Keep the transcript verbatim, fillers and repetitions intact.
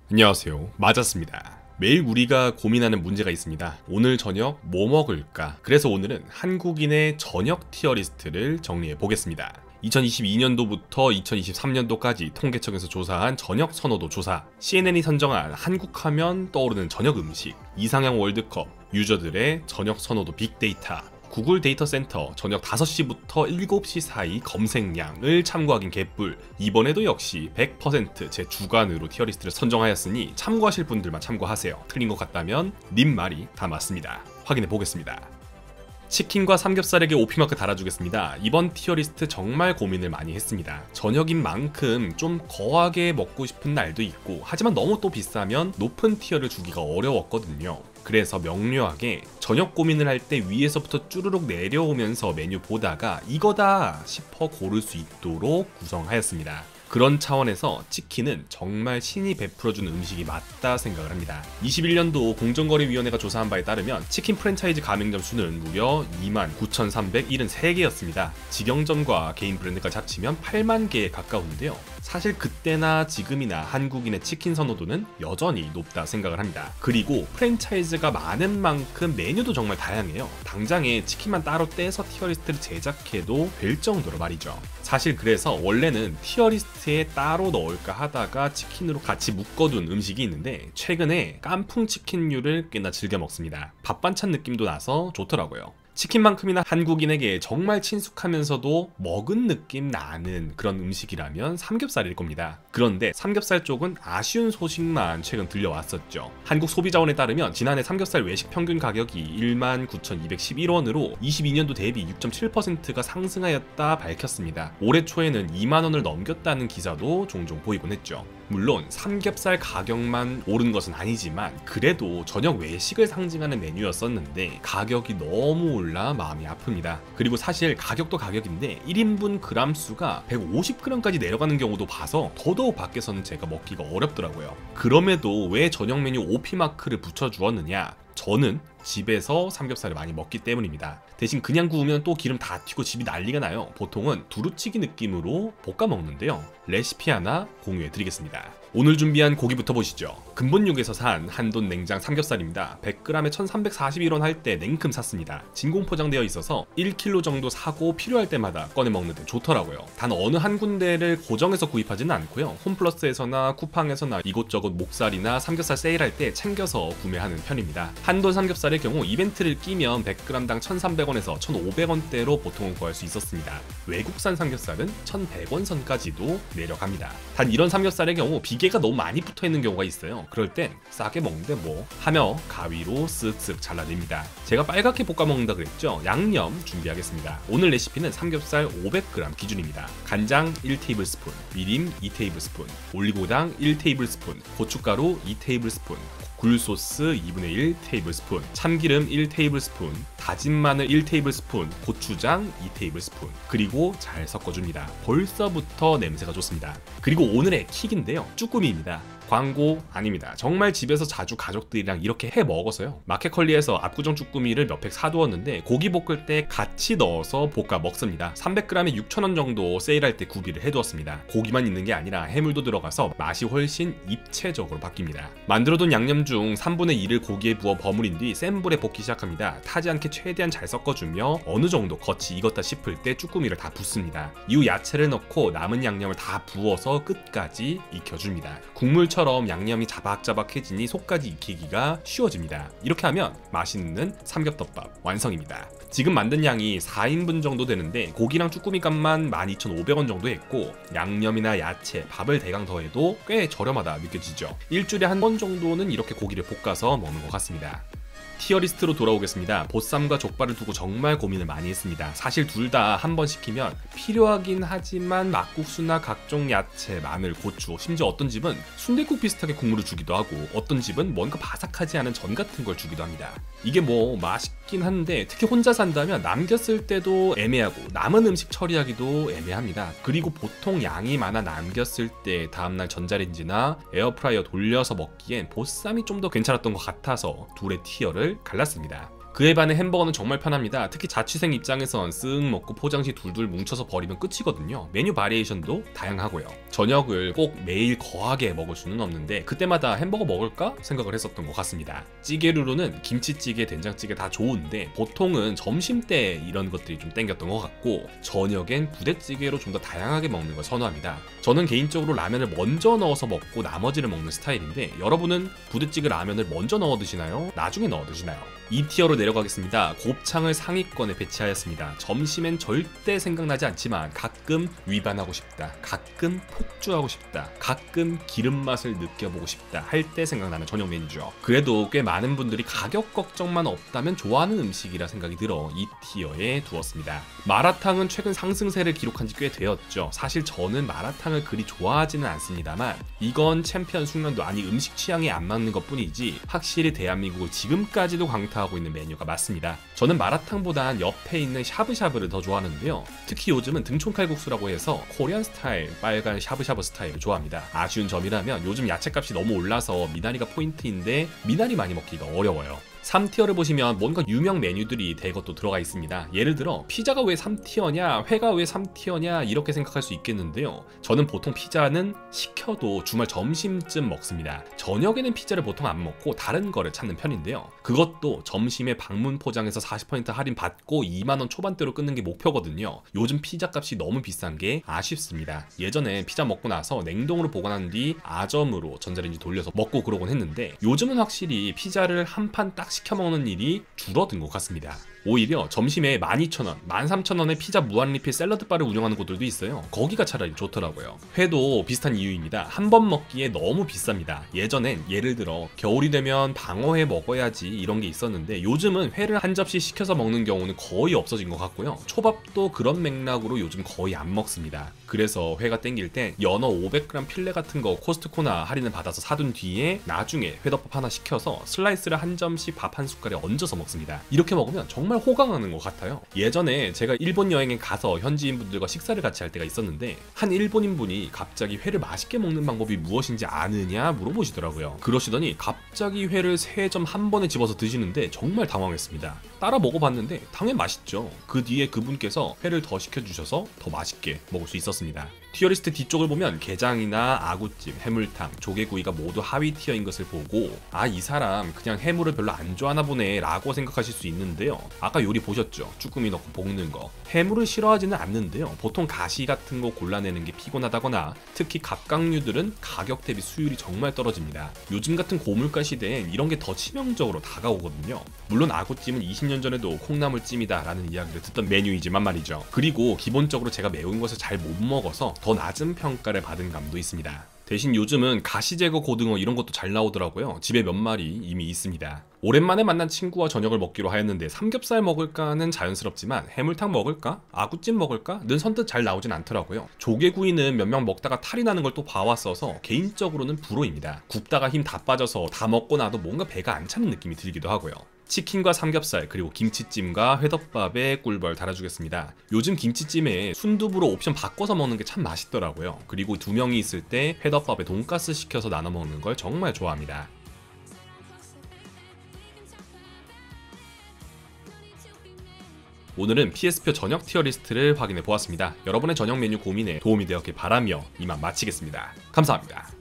안녕하세요. 맞았습니다. 매일 우리가 고민하는 문제가 있습니다. 오늘 저녁 뭐 먹을까? 그래서 오늘은 한국인의 저녁 티어리스트를 정리해 보겠습니다. 이천이십이 년도부터 이천이십삼 년도까지 통계청에서 조사한 저녁 선호도 조사, 씨엔엔이 선정한 한국 하면 떠오르는 저녁 음식, 이상형 월드컵, 유저들의 저녁 선호도 빅데이터, 구글 데이터 센터 저녁 다섯 시부터 일곱 시 사이 검색량을 참고하긴 개뿔. 이번에도 역시 백 퍼센트 제 주관으로 티어리스트를 선정하였으니 참고하실 분들만 참고하세요. 틀린 것 같다면 님 말이 다 맞습니다. 확인해 보겠습니다. 치킨과 삼겹살에게 오피마크 달아주겠습니다. 이번 티어리스트 정말 고민을 많이 했습니다. 저녁인 만큼 좀 거하게 먹고 싶은 날도 있고, 하지만 너무 또 비싸면 높은 티어를 주기가 어려웠거든요. 그래서 명료하게 저녁 고민을 할 때 위에서부터 쭈르륵 내려오면서 메뉴 보다가 이거다 싶어 고를 수 있도록 구성하였습니다. 그런 차원에서 치킨은 정말 신이 베풀어준 음식이 맞다 생각을 합니다. 이십일 년도 공정거래위원회가 조사한 바에 따르면 치킨 프랜차이즈 가맹점 수는 무려 이만 구천삼백칠십삼 개였습니다. 직영점과 개인 브랜드까지 합치면 팔만 개에 가까운데요. 사실 그때나 지금이나 한국인의 치킨 선호도는 여전히 높다 생각을 합니다. 그리고 프랜차이즈가 많은 만큼 메뉴도 정말 다양해요. 당장에 치킨만 따로 떼서 티어리스트를 제작해도 될 정도로 말이죠. 사실 그래서 원래는 티어리스트에 따로 넣을까 하다가 치킨으로 같이 묶어둔 음식이 있는데, 최근에 깐풍 치킨류를 꽤나 즐겨 먹습니다. 밥 반찬 느낌도 나서 좋더라고요. 치킨만큼이나 한국인에게 정말 친숙하면서도 먹은 느낌 나는 그런 음식이라면 삼겹살일 겁니다. 그런데 삼겹살 쪽은 아쉬운 소식만 최근 들려왔었죠. 한국 소비자원에 따르면 지난해 삼겹살 외식 평균 가격이 일만 구천이백십일 원으로 이십이 년도 대비 육 점 칠 퍼센트가 상승하였다 밝혔습니다. 올해 초에는 이만 원을 넘겼다는 기사도 종종 보이곤 했죠. 물론 삼겹살 가격만 오른 것은 아니지만 그래도 저녁 외식을 상징하는 메뉴였었는데 가격이 너무 올라 마음이 아픕니다. 그리고 사실 가격도 가격인데 일 인분 그램 수가 백오십 그램까지 내려가는 경우도 봐서 더더욱 밖에서는 제가 먹기가 어렵더라고요. 그럼에도 왜 저녁 메뉴 오피마크를 붙여주었느냐? 저는 집에서 삼겹살을 많이 먹기 때문입니다. 대신 그냥 구우면 또 기름 다 튀고 집이 난리가 나요. 보통은 두루치기 느낌으로 볶아 먹는데요. 레시피 하나 공유해 드리겠습니다. 오늘 준비한 고기부터 보시죠. 근본육에서 산 한돈 냉장 삼겹살입니다. 백 그램에 천삼백사십일 원 할 때 냉큼 샀습니다. 진공 포장되어 있어서 일 킬로그램 정도 사고 필요할 때마다 꺼내 먹는데 좋더라고요. 단 어느 한 군데를 고정해서 구입하지는 않고요. 홈플러스에서나 쿠팡에서나 이곳저곳 목살이나 삼겹살 세일할 때 챙겨서 구매하는 편입니다. 한돈 삼겹살의 경우 이벤트를 끼면 백 그램당 천삼백 원에서 천오백 원대로 보통은 구할 수 있었습니다. 외국산 삼겹살은 천백 원 선까지도 내려갑니다. 단 이런 삼겹살의 경우 비계가 너무 많이 붙어있는 경우가 있어요. 그럴 땐 싸게 먹는데 뭐 하며 가위로 쓱쓱 잘라냅니다. 제가 빨갛게 볶아 먹는다 그랬죠? 양념 준비하겠습니다. 오늘 레시피는 삼겹살 오백 그램 기준입니다. 간장 일 테이블스푼, 미림 이 테이블스푼, 올리고당 일 테이블스푼, 고춧가루 이 테이블스푼, 굴소스 이분의 일 테이블스푼, 참기름 일 테이블스푼, 다진 마늘 일 테이블스푼, 고추장 이 테이블스푼, 그리고 잘 섞어줍니다. 벌써부터 냄새가 좋습니다. 그리고 오늘의 킥인데요, 쭈꾸미입니다. 광고 아닙니다. 정말 집에서 자주 가족들이랑 이렇게 해 먹어서요. 마켓컬리에서 압구정 쭈꾸미를 몇 팩 사두었는데 고기 볶을 때 같이 넣어서 볶아 먹습니다. 삼백 그램에 육천 원 정도 세일할 때 구비를 해두었습니다. 고기만 있는 게 아니라 해물도 들어가서 맛이 훨씬 입체적으로 바뀝니다. 만들어둔 양념 중 삼분의 일을 고기에 부어 버무린 뒤 센 불에 볶기 시작합니다. 타지 않게 최대한 잘 섞어주며 어느 정도 겉이 익었다 싶을 때 쭈꾸미를 다 붓습니다. 이후 야채를 넣고 남은 양념을 다 부어서 끝까지 익혀줍니다. 국물 처럼 양념이 자박자박해지니 속까지 익히기가 쉬워집니다. 이렇게 하면 맛있는 삼겹덮밥 완성입니다. 지금 만든 양이 사 인분 정도 되는데 고기랑 쭈꾸미 값만 만 이천오백 원 정도 했고 양념이나 야채, 밥을 대강 더해도 꽤 저렴하다 느껴지죠. 일주일에 한 번 정도는 이렇게 고기를 볶아서 먹는 것 같습니다. 티어리스트로 돌아오겠습니다. 보쌈과 족발을 두고 정말 고민을 많이 했습니다. 사실 둘 다 한 번 시키면 필요하긴 하지만 막국수나 각종 야채, 마늘, 고추, 심지어 어떤 집은 순댓국 비슷하게 국물을 주기도 하고 어떤 집은 뭔가 바삭하지 않은 전 같은 걸 주기도 합니다. 이게 뭐 맛있긴 한데 특히 혼자 산다면 남겼을 때도 애매하고 남은 음식 처리하기도 애매합니다. 그리고 보통 양이 많아 남겼을 때 다음날 전자레인지나 에어프라이어 돌려서 먹기엔 보쌈이 좀 더 괜찮았던 것 같아서 둘의 티어를 갈랐습니다. 그에 반해 햄버거는 정말 편합니다. 특히 자취생 입장에선 쓱 먹고 포장지 둘둘 뭉쳐서 버리면 끝이거든요. 메뉴 바리에이션도 다양하고요. 저녁을 꼭 매일 거하게 먹을 수는 없는데 그때마다 햄버거 먹을까 생각을 했었던 것 같습니다. 찌개류로는 김치찌개, 된장찌개 다 좋은데 보통은 점심때 이런 것들이 좀 땡겼던 것 같고 저녁엔 부대찌개로 좀 더 다양하게 먹는 걸 선호합니다. 저는 개인적으로 라면을 먼저 넣어서 먹고 나머지를 먹는 스타일인데 여러분은 부대찌개 라면을 먼저 넣어 드시나요? 나중에 넣어 드시나요? 이 티어로 내려가겠습니다. 곱창을 상위권에 배치하였습니다. 점심엔 절대 생각나지 않지만 가끔 위반하고 싶다, 가끔 폭주하고 싶다, 가끔 기름 맛을 느껴보고 싶다 할 때 생각나는 저녁 메뉴죠. 그래도 꽤 많은 분들이 가격 걱정만 없다면 좋아하는 음식이라 생각이 들어 이 티어에 두었습니다. 마라탕은 최근 상승세를 기록한 지 꽤 되었죠. 사실 저는 마라탕을 그리 좋아하지는 않습니다만 이건 챔피언 숙련도 아니 음식 취향에 안 맞는 것 뿐이지 확실히 대한민국을 지금까지도 강타하고 있는 메뉴가 맞습니다. 저는 마라탕보단 옆에 있는 샤브샤브를 더 좋아하는데요. 특히 요즘은 등촌칼국수라고 해서 코리안 스타일 빨간 샤브샤브 스타일을 좋아합니다. 아쉬운 점이라면 요즘 야채값이 너무 올라서 미나리가 포인트인데 미나리 많이 먹기가 어려워요. 삼 티어를 보시면 뭔가 유명 메뉴들이 대거 또 들어가 있습니다. 예를 들어 피자가 왜 삼 티어냐, 회가 왜 삼 티어냐 이렇게 생각할 수 있겠는데요. 저는 보통 피자는 시켜도 주말 점심쯤 먹습니다. 저녁에는 피자를 보통 안 먹고 다른 거를 찾는 편인데요. 그것도 점심에 방문 포장해서 사십 퍼센트 할인 받고 이만 원 초반대로 끊는 게 목표거든요. 요즘 피자 값이 너무 비싼 게 아쉽습니다. 예전에 피자 먹고 나서 냉동으로 보관한 뒤 아점으로 전자레인지 돌려서 먹고 그러곤 했는데 요즘은 확실히 피자를 한 판 딱 시켜 먹는 일이 줄어든 것 같습니다. 오히려 점심에 만 이천 원, 만 삼천 원에 피자 무한리필 샐러드바를 운영하는 곳들도 있어요. 거기가 차라리 좋더라고요. 회도 비슷한 이유입니다. 한 번 먹기에 너무 비쌉니다. 예전엔 예를 들어 겨울이 되면 방어회 먹어야지 이런 게 있었는데 요즘은 회를 한 접시 시켜서 먹는 경우는 거의 없어진 것 같고요. 초밥도 그런 맥락으로 요즘 거의 안 먹습니다. 그래서 회가 땡길 땐 연어 오백 그램 필레 같은 거 코스트코나 할인을 받아서 사둔 뒤에 나중에 회덮밥 하나 시켜서 슬라이스를 한 점씩 밥 한 숟갈에 얹어서 먹습니다. 이렇게 먹으면 정말 호강하는 것 같아요. 예전에 제가 일본 여행에 가서 현지인 분들과 식사를 같이 할 때가 있었는데 한 일본인 분이 갑자기 회를 맛있게 먹는 방법이 무엇인지 아느냐 물어보시더라고요. 그러시더니 갑자기 회를 세 점 한 번에 집어서 드시는데 정말 당황했습니다. 따라 먹어봤는데 당연히 맛있죠. 그 뒤에 그분께서 회를 더 시켜주셔서 더 맛있게 먹을 수 있었습니다. 티어리스트 뒤쪽을 보면 게장이나 아구찜, 해물탕, 조개구이가 모두 하위 티어인 것을 보고 아, 이 사람 그냥 해물을 별로 안 좋아하나 보네 라고 생각하실 수 있는데요. 아까 요리 보셨죠? 쭈꾸미 넣고 볶는 거. 해물을 싫어하지는 않는데요. 보통 가시 같은 거 골라내는 게 피곤하다거나 특히 갑각류들은 가격 대비 수율이 정말 떨어집니다. 요즘 같은 고물가 시대엔 이런 게 더 치명적으로 다가오거든요. 물론 아구찜은 이십 년 전에도 콩나물찜이다 라는 이야기를 듣던 메뉴이지만 말이죠. 그리고 기본적으로 제가 매운 것을 잘 못 먹어서 더 낮은 평가를 받은 감도 있습니다. 대신 요즘은 가시제거 고등어 이런 것도 잘 나오더라고요. 집에 몇 마리 이미 있습니다. 오랜만에 만난 친구와 저녁을 먹기로 하였는데 삼겹살 먹을까는 자연스럽지만 해물탕 먹을까? 아구찜 먹을까?는 선뜻 잘 나오진 않더라고요. 조개구이는 몇 명 먹다가 탈이 나는 걸 또 봐왔어서 개인적으로는 불호입니다. 굽다가 힘 다 빠져서 다 먹고 나도 뭔가 배가 안 차는 느낌이 들기도 하고요. 치킨과 삼겹살 그리고 김치찜과 회덮밥에 꿀벌 달아주겠습니다. 요즘 김치찜에 순두부로 옵션 바꿔서 먹는 게 참 맛있더라고요. 그리고 두 명이 있을 때 회덮밥에 돈가스 시켜서 나눠 먹는 걸 정말 좋아합니다. 오늘은 피에스표 저녁 티어 리스트를 확인해 보았습니다. 여러분의 저녁 메뉴 고민에 도움이 되었길 바라며 이만 마치겠습니다. 감사합니다.